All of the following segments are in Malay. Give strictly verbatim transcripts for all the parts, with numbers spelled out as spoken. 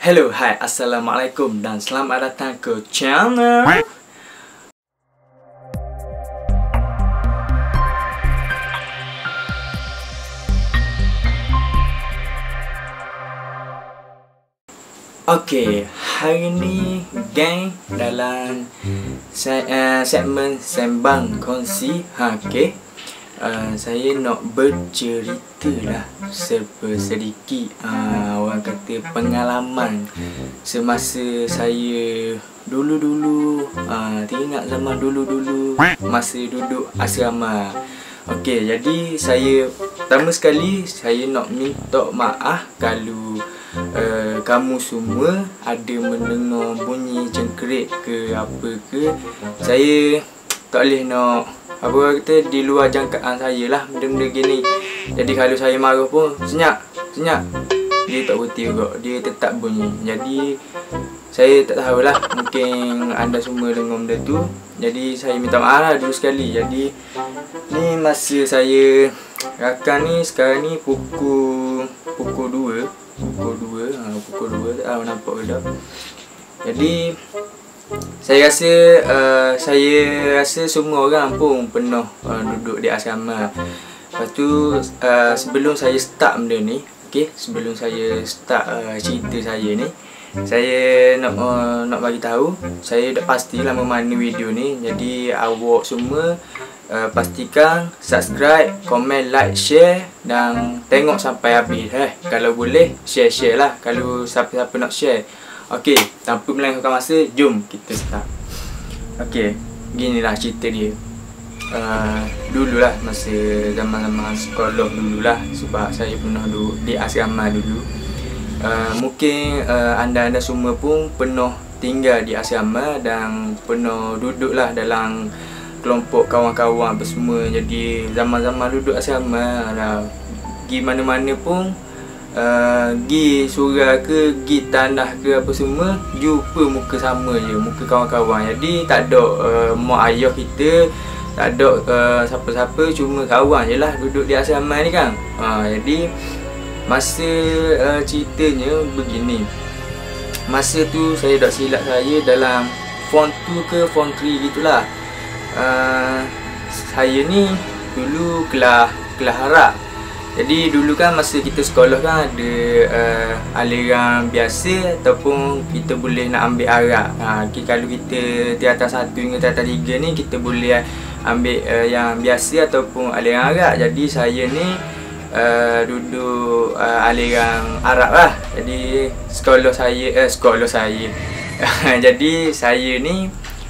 Hello, hai, assalamualaikum dan selamat datang ke channel. Okay, hari ni gang dalam se uh, segmen sembang kongsi. Ha, okay. Uh, saya nak bercerita lah sedikit uh, orang kata pengalaman semasa saya dulu-dulu uh, teringat zaman dulu-dulu masa duduk asrama. Okey, jadi saya pertama sekali saya nak minta maaf kalau uh, kamu semua ada mendengar bunyi cengkerik ke apa ke. Saya tak boleh nak apa kata di luar jangkaan saya lah benda-benda gini. Jadi kalau saya marah pun senyap, senyap. Dia tak berhenti juga, dia tetap bunyi. Jadi saya tak tahulah, mungkin anda semua dengar benda tu. Jadi saya minta maaf lah dulu sekali. Jadi ni masa saya rakam ni sekarang ni pukul pukul dua, pukul dua, ha, pukul dua tak tahu nampak ke tak. Jadi saya rasa uh, saya rasa semua orang pun pernah uh, duduk di asrama. Lepas tu uh, sebelum saya start benda ni, okey, sebelum saya start uh, cerita saya ni, saya nak uh, nak bagi tahu, saya dah pastilah memana video ni. Jadi awak semua uh, pastikan subscribe, komen, like, share dan tengok sampai habis eh. Kalau boleh share-share lah kalau siapa-siapa nak share. Okey, tanpa melengahkan masa, jom kita start. Okey, ginilah cerita dia. Uh, dululah masa zaman-zaman sekolah dululah, sebab saya pernah duduk di asrama dulu. Uh, mungkin uh, anda-anda semua pun pernah tinggal di asrama dan pernah duduklah dalam kelompok kawan-kawan apa semua. Jadi zaman-zaman duduk asrama lah, pergi mana-mana pun Uh, gi surau ke, gi tanah ke apa semua, jumpa muka sama je, muka kawan-kawan. Jadi tak ada uh, mak ayah kita, tak ada uh, siapa-siapa, cuma kawan je lah duduk di asrama ni kan. uh, Jadi masa uh, ceritanya begini. Masa tu saya tak silap saya dalam form two ke form three gitulah. uh, Saya ni dulu kelas kelas harap. Jadi dulu kan masa kita sekolah kan ada uh, aliran biasa ataupun kita boleh nak ambil arak. Ha, kalau kita tingkatan satu hingga tingkatan tiga ni kita boleh ambil uh, yang biasa ataupun aliran arak. Jadi saya ni uh, duduk uh, aliran arak lah. Jadi sekolah saya, eh, sekolah saya. Jadi saya ni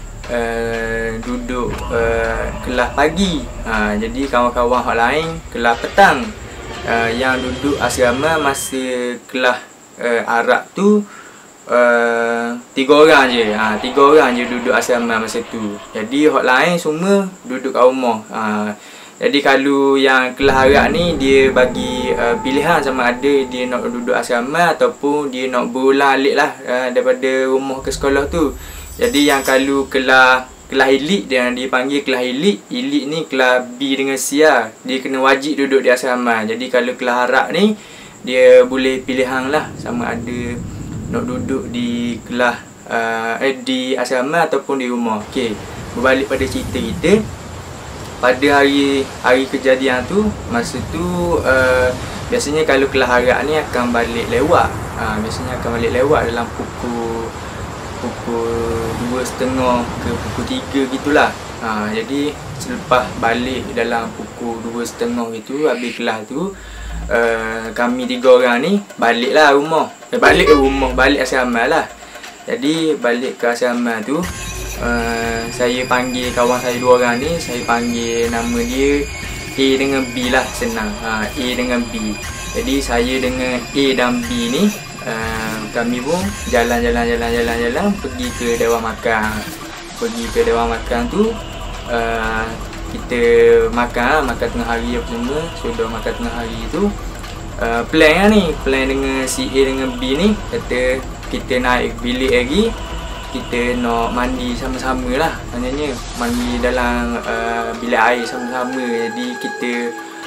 uh, duduk uh, kelas pagi. Ha, jadi kawan-kawan hak lain kelas petang. Uh, yang duduk asrama masa kelas uh, Arab tu uh, tiga orang je, ha, tiga orang je duduk asrama masa tu. Jadi hak lain semua duduk kat rumah. Ha, jadi kalau yang kelas Arab ni dia bagi uh, pilihan sama ada dia nak duduk asrama ataupun dia nak berulang alik lah uh, daripada rumah ke sekolah tu. Jadi yang kalau kelas kelas elit dia dipanggil kelas elit. Elit ni kelas B dengan C lah. Dia kena wajib duduk di asrama. Jadi kalau kelas harap ni dia boleh pilihan lah sama ada nak duduk di kelas uh, eh, di asrama ataupun di rumah. Okey, berbalik pada cerita kita. Pada hari hari kejadian tu, masa tu uh, biasanya kalau kelas harap ni akan balik lewat. Ha, biasanya akan balik lewat dalam pukul pukul dua setengah ke pukul tiga gitulah. Ha, jadi selepas balik dalam pukul dua setengah gitu, habis kelas tu uh, kami tiga orang ni baliklah rumah. Eh, balik ke rumah, balik asrama lah. Jadi balik ke asrama tu, uh, saya panggil kawan saya dua orang ni, saya panggil nama dia A dengan B lah, senang. Ha, A dengan B. Jadi saya dengan A dan B ni Uh, kami pun jalan-jalan-jalan-jalan-jalan pergi ke Dewan Makan. Pergi ke Dewan Makan tu uh, kita makan, makan tengah hari apa semua. Sudah makan tengah hari tu uh, plan lah ni, plan dengan si A dengan B ni, kata kita naik bilik lagi, kita nak mandi sama-sama lah. Maknanya mandi dalam uh, bilik air sama-sama. Jadi kita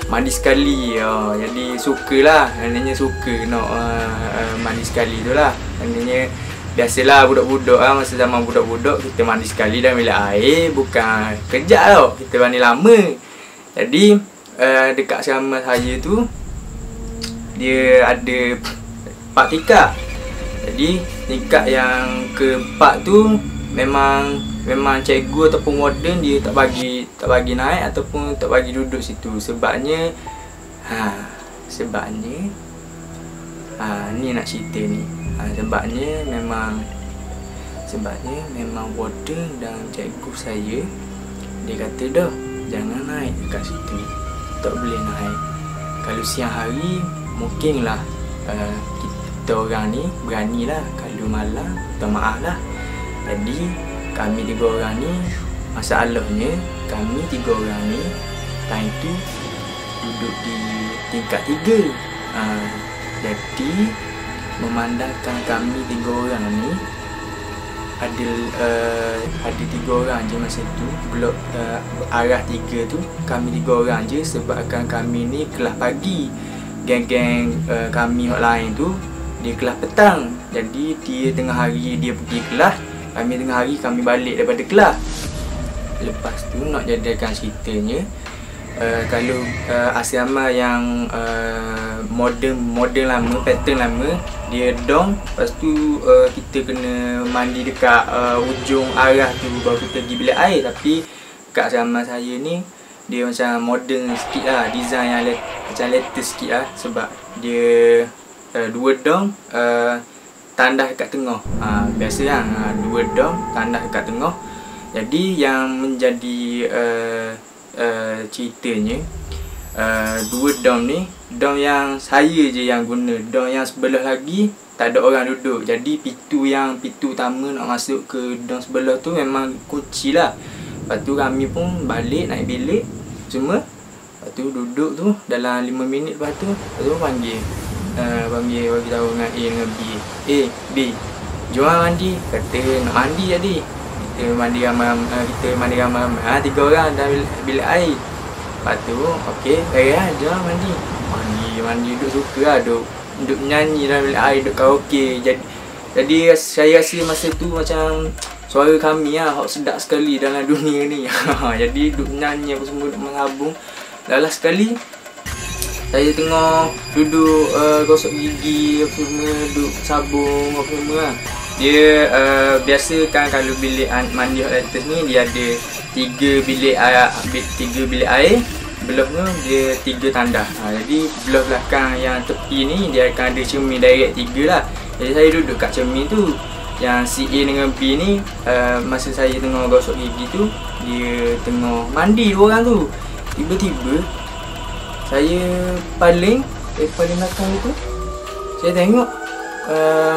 mandi sekali. uh, Jadi sukalah, maknanya suka nak uh, uh, mandi sekali tu lah. Maknanya biasalah budak-budak lah, masa zaman budak-budak kita mandi sekali dalam bilik air. Bukan kejap tau, kita mandi lama. Jadi uh, dekat asrama saya tu dia ada empat tingkat. Jadi tingkat yang keempat tu memang memang cikgu ataupun warden dia tak bagi tak bagi naik ataupun tak bagi duduk situ. Sebabnya ha sebabnya ha ni nak cerita ni. Ha, sebabnya memang sebabnya memang warden dan cikgu saya dia kata dah jangan naik dekat situ. Tak boleh naik. Kalau siang hari mungkinlah uh, kita orang ni beranilah. Kalau malam minta maaf lah. Jadi kami tiga orang ni, masalahnya kami tiga orang ni time tu duduk di tingkat tiga. uh, Jadi memandangkan kami tiga orang ni ada uh, ada tiga orang je masa tu. Blok uh, arah tiga tu kami tiga orang je. Sebabkan kami ni kelas pagi, geng-geng uh, kami yang lain tu dia kelas petang. Jadi dia tengah hari dia pergi kelas, kami tengah hari kami balik daripada kelas. Lepas tu nak jadikan ceritanya, uh, kalau uh, asrama yang uh, modern modern lama, pattern lama, dia dom. Lepas tu uh, kita kena mandi dekat uh, ujung arah tu baru kita pergi bilik air. Tapi kat asrama saya ni dia macam modern sikit lah, design yang let, macam latest sikit lah. Sebab dia uh, dua dom, uh, tandas dekat tengah. Ha, biasa kan, ha, dua dom, tandas dekat tengah. Jadi yang menjadi uh, uh, ceritanya, uh, dua dom ni, dom yang saya je yang guna. Dom yang sebelah lagi tak ada orang duduk. Jadi pintu yang pintu utama nak masuk ke dom sebelah tu memang kunci lah. Lepas tu kami pun balik naik bilik semua. Lepas tu duduk tu dalam lima minit. Lepas tu, lepas tu panggil Uh, panggil bagi tahu dengan A dengan B. A, B, jom mandi. Kata nak mandi jadi. Kita mandi ramai, uh, kita mandi ramai. Ha, tiga orang dalam bilik air. Lepas tu, okey, eh lah, jom mandi. Mandi, mandi duduk suka lah, duduk, duduk nyanyi dalam bilik air, duduk karaoke. Jadi, jadi saya rasa masa tu macam suara kami lah, hot sedap sekali dalam dunia ni. Jadi duduk nyanyi apa semua, duduk mengabung. Lalas sekali saya tengok duduk uh, gosok gigi apa semua, duduk sabung apa semua lah. Dia uh, biasa kan kalau bilik mandi hot latest ni dia ada tiga bilik air, tiga bilik air. Belakangnya dia tiga tandas. Ha, jadi belah belakang yang tepi ni dia akan ada cermin direct tiga lah. Jadi saya duduk kat cermin tu. Yang si A dengan B ni uh, masa saya tengah gosok gigi tu dia tengah mandi dua orang tu. Tiba-tiba saya paling eh paling belakang tu saya tengok uh,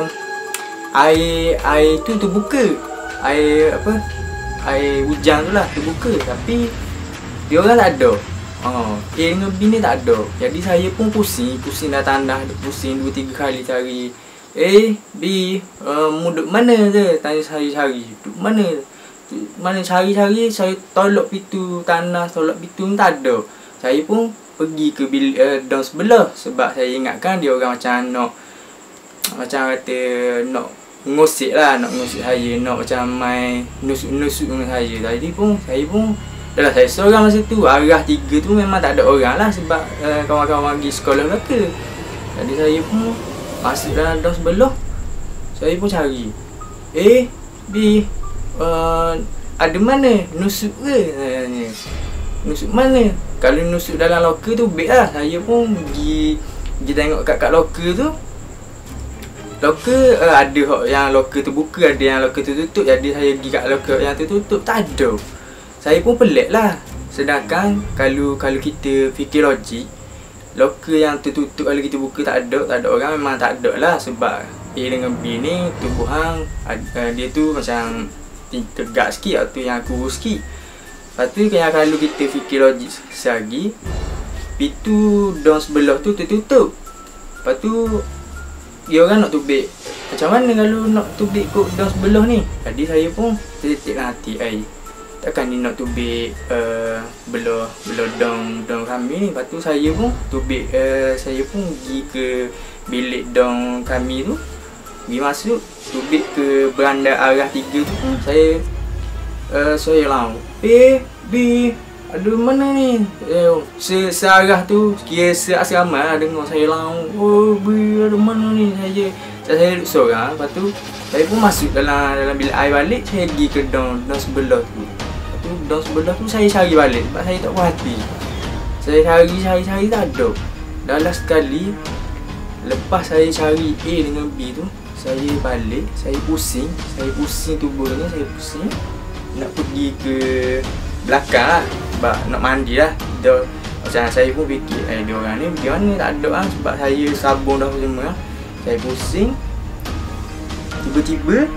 air air tu terbuka. Air apa? Air hujan tu lah terbuka. Tapi dia orang tak ada. Oh, A dengan B ni tak ada. Jadi saya pun pusing, pusing dah tandas, pusing dua tiga kali cari. A, B, uh, mu duduk mana je? Tanya saya cari. Duduk mana? Duduk mana cari-cari, saya tolak pintu tandas, tolak pintu ni tak ada. Saya pun pergi ke bilik uh, dom sebelah. Sebab saya ingatkan dia orang macam nak macam kata nak ngosik lah, nak ngosik saya, nak macam main nusuk-nusuk dengan saya. Jadi pun saya pun dah lah, saya seorang masa tu. Arah tiga tu memang tak ada orang lah sebab uh, kawan-kawan pergi sekolah belaka. Jadi saya pun masuk dalam dom sebelah. Saya pun cari A, B, uh, ada mana? Nusuk ke? Tanya. Nusuk mana? Kalau nusuk dalam loker tu baik lah. Saya pun pergi pergi tengok kat kat loker tu. Loker uh, ada yang loker tu buka, ada yang loker tu tutup. Jadi saya pergi kat loker yang tu tutup, tak ada. Saya pun pelik lah. Sedangkan kalau kalau kita fikir logik, loker yang tertutup kalau kita buka tak ada, tak ada orang, memang tak ada lah. Sebab A dengan B ni tubuh hang uh, dia tu macam tegak sikit atau yang kurus sikit. Lepas tu kalau kita fikir logik sehari, pintu dom sebelah tu tertutup. Lepas tu dia orang nak tubik. Macam mana kalau nak tubik kot dom sebelah ni? Jadi saya pun terdetik hati, ai takkan dia nak tubik uh, belah belah dong dong kami ni. Lepas tu saya pun tubik uh, saya pun pergi ke bilik dong kami tu, pergi masuk tubik ke beranda arah tiga tu pun saya uh, saya lang eh B ada mana ni eh, se searah tu kira seasrama lah, dengar saya lang oh B ada mana ni. Saya saya duduk seorang. Lepas tu saya pun masuk dalam dalam bilik air balik. Saya pergi ke dong dong sebelah tu. Lepas tu dong sebelah tu saya cari balik sebab saya tak puas hati. Saya cari cari cari tak ada. Dah last sekali lepas saya cari A dengan B tu, saya balik, saya pusing, saya pusing tubuhnya, saya pusing nak pergi ke belakang lah sebab nak mandi lah. Dia, macam saya pun fikir eh dia orang ni pergi mana, tak ada lah sebab saya sabun dah semua lah. Saya pusing, tiba-tiba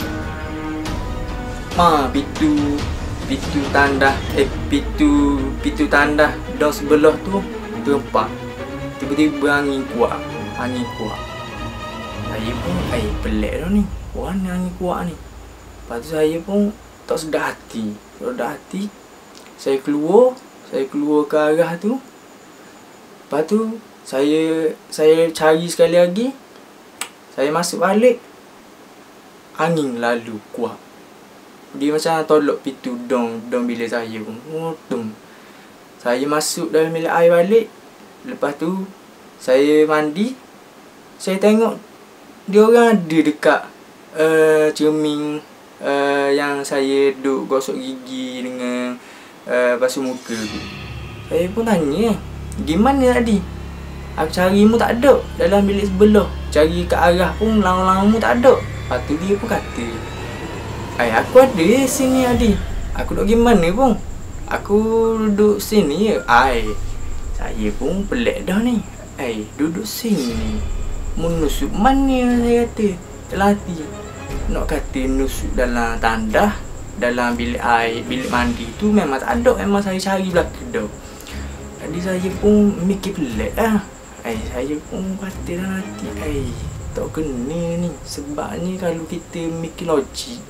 ma pintu pintu tandah eh pintu pintu tandah dong sebelah tu terempak. Tiba-tiba angin kuat, angin kuat. Saya pun eh pelik dah ni, mana angin kuat ni. Lepas tu saya pun tak sedar hati, tak sedar hati. Saya keluar, saya keluar ke arah tu. Lepas tu saya saya cari sekali lagi. Saya masuk balik, angin lalu kuat. Dia macam tolak pintu dong dong bilik saya pun. Untung saya masuk dalam bilik air balik. Lepas tu saya mandi. Saya tengok dia orang ada dekat uh, cermin uh, yang saya duk gosok gigi dengan uh, basuh muka tu. Saya pun tanya, gimana tadi? Aku cari mu tak ada dalam bilik sebelah. Cari ke arah pun lang-lang mu tak ada. Lepas tu dia pun kata, "Ai aku ada sini Adi. Aku duduk gimana pun? Aku duduk sini je." Ai, saya pun pelik dah ni. Ai, duduk sini. Mu nusuk mana saya kata? Dalam hati. Nak kata nusuk dalam tandah, dalam bilik air, bilik mandi tu memang tak ada. Memang saya cari belakang dah. Jadi saya pun mikir pelik lah. Ai, saya pun kata dalam hati, ai, tak kena ni. Sebabnya kalau kita mikir logik,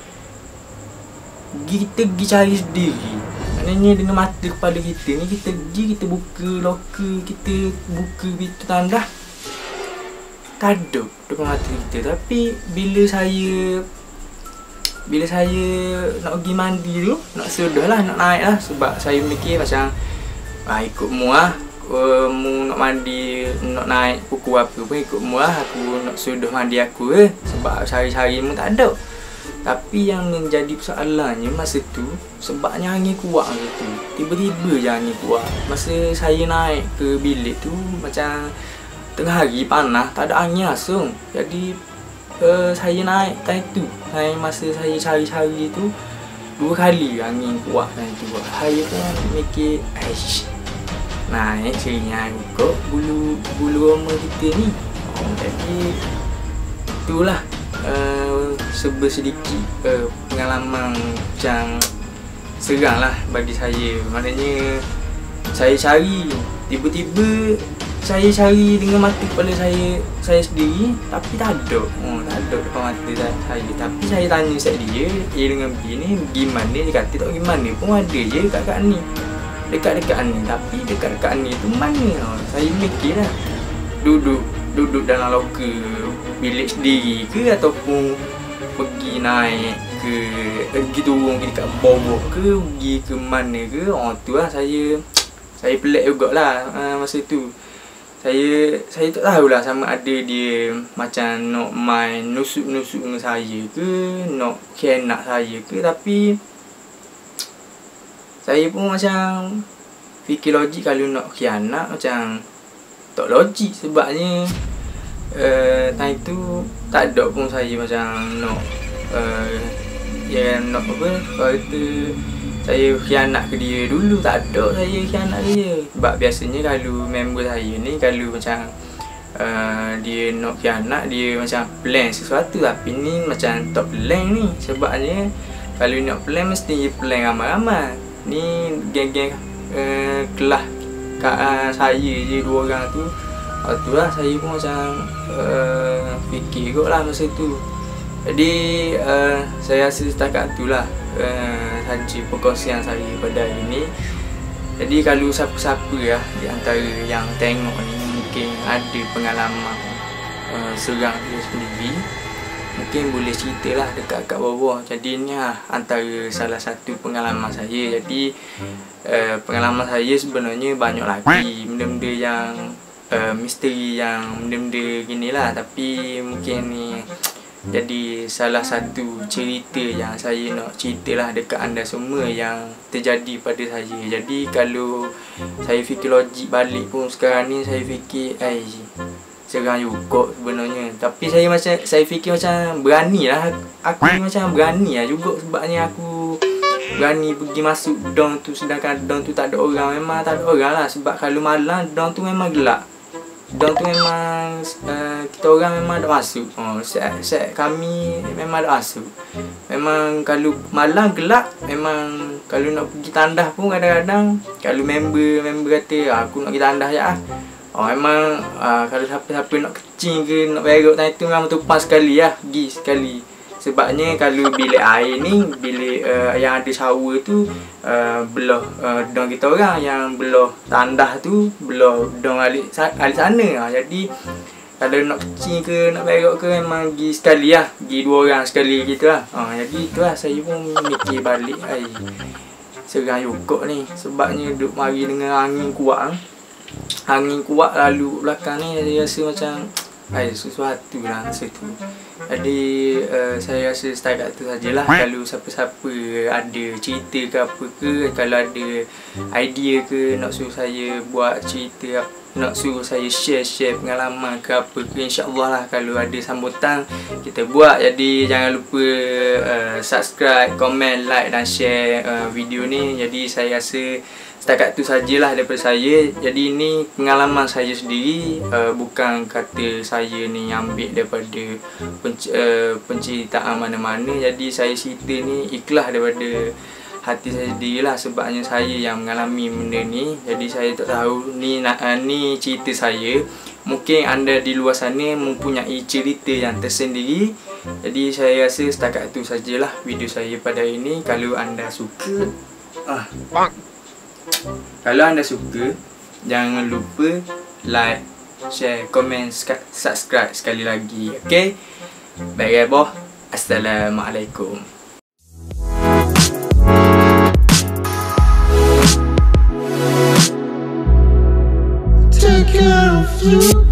kita pergi cari sendiri. Maknanya dengan mata kepala kita ni, kita pergi, kita buka loker, kita buka pintu tandah, tak ada depan mata kita. Tapi bila saya Bila saya nak pergi mandi tu, nak sedah lah, nak naik lah. Sebab saya mikir macam ah, ikut mu lah, uh, mu nak mandi, nak naik pukul apa pun ikut mu lah. Aku nak sudah mandi aku ke, sebab cari-cari mu tak ada. Tapi yang menjadi persoalannya masa tu, sebabnya angin kuat masa tu. Tiba-tiba je angin kuat. Masa saya naik ke bilik tu, macam tengah hari panas, tak ada angin langsung. Jadi uh, saya naik time tu, time masa saya cari-cari tu, dua kali angin kuat time tu. Saya pun mikir, aish, naik cerinya kok bulu bulu roma kita ni. Oh, jadi itulah uh, serba sedikit uh, pengalaman macam seram lah bagi saya. Maknanya saya cari, tiba-tiba saya cari dengan mata kepala saya saya sendiri, tapi tak ada. Oh, tak ada depan mata saya. Tapi saya tanya set dia, A dengan B ni gimana? Dia kata tak gimana pun ada je dekat-dekat ni. Dekat-dekat ni. Tapi dekat-dekat ni tu mana? Oh, saya mikir lah. Duduk duduk dalam loker bilik sendiri ke, ataupun pergi naik ke, pergi turun ke dekat bawah ke, pergi ke mana ke. Oh tu lah saya saya pelik jugalah uh, masa tu. Saya saya tak tahulah sama ada dia macam nak main nusuk-nusuk dengan saya ke, nak khianat saya ke. Tapi saya pun macam fikir logik, kalau nak khianat macam tak logik. Sebabnya uh, time tu tak ada pun saya macam nak uh, ya nak apa, kata saya khianat ke dia dulu. Tak ada saya khianat ke dia. Sebab biasanya kalau member saya ni, kalau macam uh, dia nak khianat, dia macam plan sesuatu. Tapi ni macam tak plan ni. Sebabnya kalau nak plan, mesti plan ramai-ramai. Ni geng-geng uh, kelas kat uh, saya je dua orang tu. Lepas tu lah saya pun macam uh, fikir kot lah masa tu. Jadi uh, saya rasa setakat itulah uh, saja perkongsian saya pada hari ini. Jadi kalau siapa-siapa ya di antara yang tengok ni mungkin ada pengalaman uh, serang dia sendiri, mungkin boleh ceritalah dekat kat bawah. Jadi ni lah antara salah satu pengalaman saya. Jadi uh, pengalaman saya sebenarnya banyak lagi benda-benda yang uh, misteri, yang benda-benda gini lah. Tapi mungkin ni jadi salah satu cerita yang saya nak ceritalah dekat anda semua yang terjadi pada saya. Jadi kalau saya fikir logik balik pun sekarang ni, saya fikir ai serang juga sebenarnya. Tapi saya macam saya fikir macam berani lah. Aku ni macam berani lah juga, sebabnya aku berani pergi masuk dong tu sedangkan dong tu tak ada orang. Memang tak ada orang lah, sebab kalau malam dong tu memang gelap. Dong tu memang uh, kita orang memang tak masuk. Oh, set, set kami memang tak masuk. Memang kalau malam gelap, memang kalau nak pergi tandas pun kadang-kadang kalau member member kata aku nak pergi tandas je ah. Oh, memang uh, kalau siapa-siapa nak kecing ke nak berok time tu memang tumpang sekali lah, pergi sekali. Sebabnya kalau bilik air ni, bilik uh, yang ada shower tu uh, belah uh, dong kita orang, yang belah tandas tu belah dong alik, alik sana. Jadi kalau nak kecing ke nak berok ke memang pergi sekali lah, pergi dua orang sekali gitu lah. uh, Jadi itulah saya pun mikir balik, ay, serang juga ni. Sebabnya duduk mari dengan angin kuat, angin kuat lalu belakang ni, saya rasa macam ay, sesuatu lah masa tu. Jadi uh, saya rasa setakat tu sajalah. Kalau siapa-siapa ada cerita ke apa ke, kalau ada idea ke nak suruh saya buat cerita, nak suruh saya share-share pengalaman ke apa ke, insya-Allah lah kalau ada sambutan kita buat. Jadi jangan lupa uh, subscribe, komen, like dan share uh, video ni. Jadi saya rasa setakat tu sajalah daripada saya. Jadi ini pengalaman saya sendiri, uh, bukan kata saya ni ambil daripada penc uh, penceritaan mana-mana. Jadi saya cerita ni ikhlas daripada hati saya sendirilah, sebabnya saya yang mengalami benda ni. Jadi saya tak tahu ni uh, ni cerita saya. Mungkin anda di luar sana mempunyai cerita yang tersendiri. Jadi saya rasa setakat tu sajalah video saya pada hari ini. Kalau anda suka, ah, kalau anda suka, jangan lupa like, share, komen, subscribe sekali lagi. Okay? Baik, boh. Assalamualaikum. Take care of you.